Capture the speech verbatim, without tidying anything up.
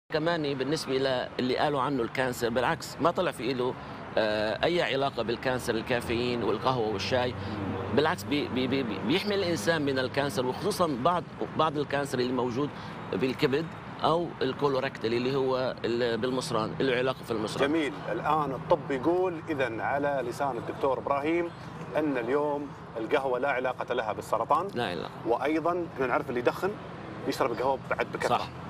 كمان بالنسبة للي قالوا عنه الكانسر، بالعكس ما طلع في له آه، أي علاقة بالكانسر. الكافيين والقهوة والشاي بالعكس بي بي بي بيحمي الإنسان من الكانسر، وخصوصا بعض بعض الكانسر اللي موجود بالكبد أو الكولوركتال اللي هو ال- بالمصران، له علاقة في المصران. جميل. الآن الطب يقول إذا على لسان الدكتور إبراهيم أن اليوم القهوة لا علاقة لها بالسرطان، لا علاقة. وأيضا احنا نعرف اللي يدخن يشرب القهوة بعد بكثرة. صح.